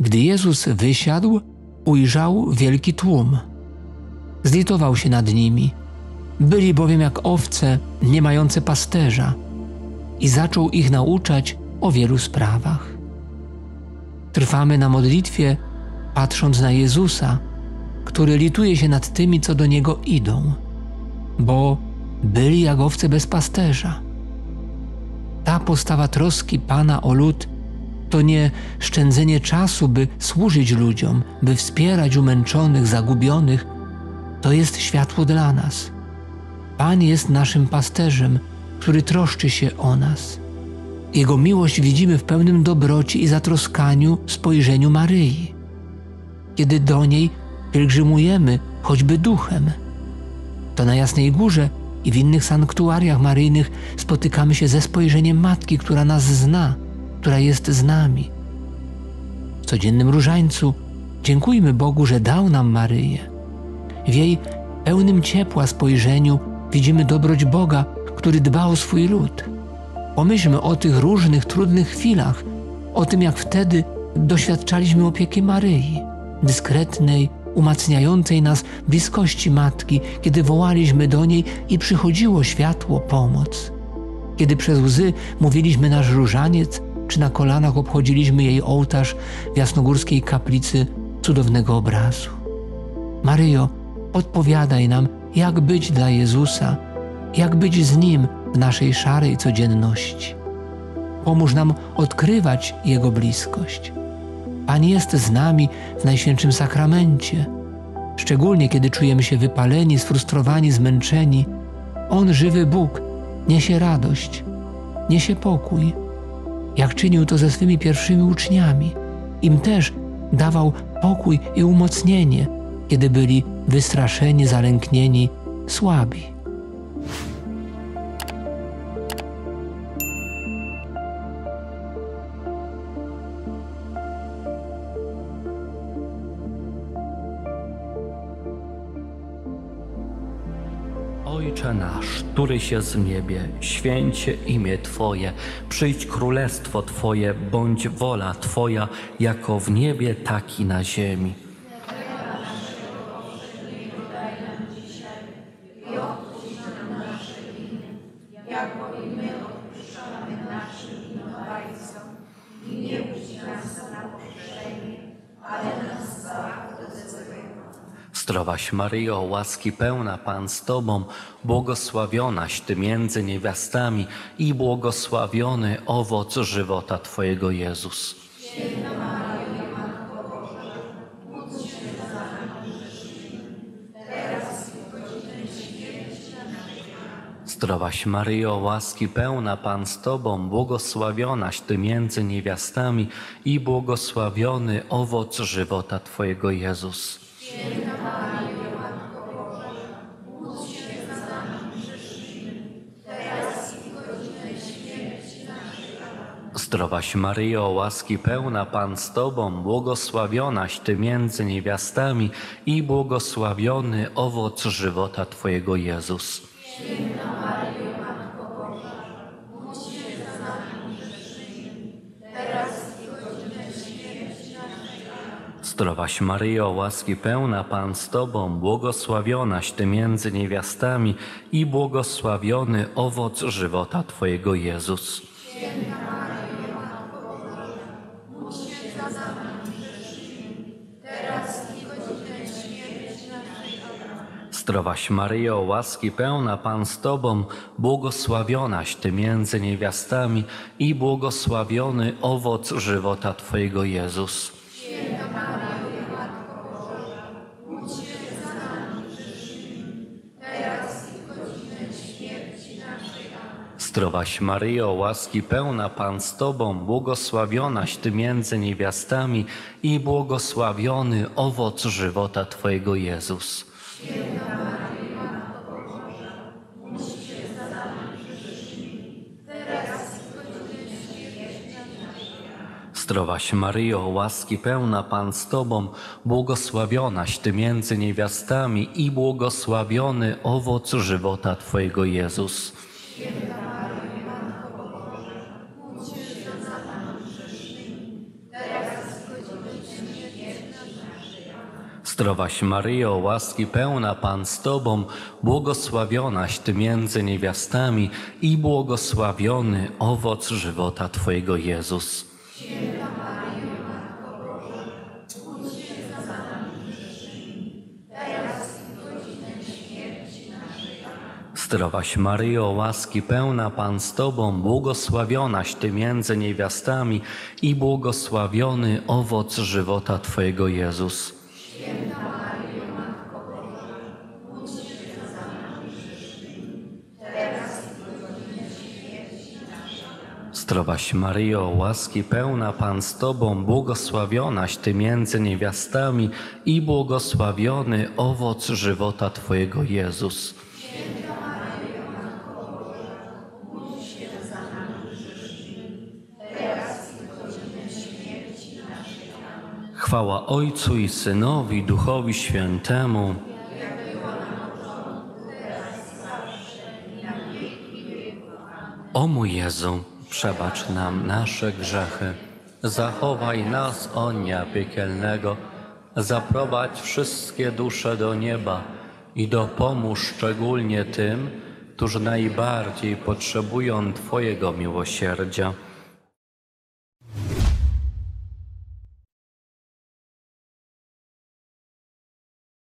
Gdy Jezus wysiadł, ujrzał wielki tłum. Zlitował się nad nimi. Byli bowiem jak owce nie mające pasterza i zaczął ich nauczać o wielu sprawach. Trwamy na modlitwie, patrząc na Jezusa, który lituje się nad tymi, co do Niego idą, bo byli jak owce bez pasterza. Ta postawa troski Pana o lud to nie szczędzenie czasu, by służyć ludziom, by wspierać umęczonych, zagubionych. To jest światło dla nas. Pan jest naszym pasterzem, który troszczy się o nas. Jego miłość widzimy w pełnym dobroci i zatroskaniu spojrzeniu Maryi, kiedy do niej pielgrzymujemy, choćby duchem. To na Jasnej Górze i w innych sanktuariach maryjnych spotykamy się ze spojrzeniem Matki, która nas zna, która jest z nami. W codziennym różańcu dziękujmy Bogu, że dał nam Maryję. W jej pełnym ciepła spojrzeniu widzimy dobroć Boga, który dba o swój lud. Pomyślmy o tych różnych, trudnych chwilach, o tym, jak wtedy doświadczaliśmy opieki Maryi, dyskretnej, umacniającej nas bliskości Matki, kiedy wołaliśmy do niej i przychodziło światło, pomoc. Kiedy przez łzy mówiliśmy nasz różaniec, czy na kolanach obchodziliśmy jej ołtarz w jasnogórskiej kaplicy cudownego obrazu. Maryjo, podpowiadaj nam, jak być dla Jezusa, jak być z Nim w naszej szarej codzienności. Pomóż nam odkrywać Jego bliskość. Pan jest z nami w Najświętszym Sakramencie. Szczególnie kiedy czujemy się wypaleni, sfrustrowani, zmęczeni, On, żywy Bóg, niesie radość, niesie pokój. Jak czynił to ze swymi pierwszymi uczniami. Im też dawał pokój i umocnienie, kiedy byli wystraszeni, zalęknieni, słabi. Ojcze nasz, któryś jest w niebie, święć się imię Twoje, przyjdź królestwo Twoje, bądź wola Twoja, jako w niebie, tak i na ziemi. Zdrowaś Maryjo, łaski pełna, Pan z Tobą, błogosławionaś Ty między niewiastami i błogosławiony owoc żywota Twojego Jezus. Święta Maryjo, Matko Boża, módl się za nami grzesznymi, teraz i w godzinę śmierci naszej. Zdrowaś Maryjo, łaski pełna, Pan z Tobą, błogosławionaś Ty między niewiastami i błogosławiony owoc żywota Twojego Jezus. Święta Maryjo, Matko Boża, módl się za nami grzesznymi, teraz i w godzinę śmierci naszej. Zdrowaś Maryjo, łaski pełna, Pan z Tobą, błogosławionaś Ty między niewiastami i błogosławiony owoc żywota Twojego Jezus. Święta Maryjo, Matko Boża, módl się za nami grzesznymi, teraz i w godzinę śmierci naszej. Zdrowaś Maryjo, łaski pełna, Pan z Tobą, błogosławionaś Ty między niewiastami i błogosławiony owoc żywota Twojego Jezus. Święta Maryjo, Matko Boża, módl się za nami grzesznymi, teraz i w godzinę śmierci naszej. Zdrowaś Maryjo, łaski pełna, Pan z Tobą, błogosławionaś Ty między niewiastami i błogosławiony owoc żywota Twojego Jezus. Święta Maryjo, Matko Boża, módl się za nami grzesznymi, teraz i w godzinę śmierci naszej. Zdrowaś Maryjo, łaski pełna, Pan z Tobą, błogosławionaś Ty między niewiastami i błogosławiony owoc żywota Twojego Jezus. Święta Maryjo, Matko Boża, módl się za nami grzesznymi, teraz i w godzinę śmierci naszej. Zdrowaś Maryjo, łaski pełna, Pan z Tobą, błogosławionaś Ty między niewiastami i błogosławiony owoc żywota Twojego Jezus. Święta Maryjo, Matko Boża, módl się za nami grzesznymi, teraz i w godzinę śmierci Zdrowaś Maryjo, łaski pełna Pan z Tobą, błogosławionaś Ty między niewiastami i błogosławiony owoc żywota Twojego Jezus. Zdrowaś Maryjo, łaski pełna Pan z Tobą, błogosławionaś Ty między niewiastami i błogosławiony owoc żywota Twojego Jezus. Zdrowaś Maryjo, łaski pełna Pan z Tobą, błogosławionaś Ty między niewiastami i błogosławiony owoc żywota Twojego Jezus. Chwała Ojcu i Synowi, Duchowi Świętemu. O mój Jezu, przebacz nam nasze grzechy, zachowaj nas od dnia piekielnego, zaprowadź wszystkie dusze do nieba i dopomóż szczególnie tym, którzy najbardziej potrzebują Twojego miłosierdzia.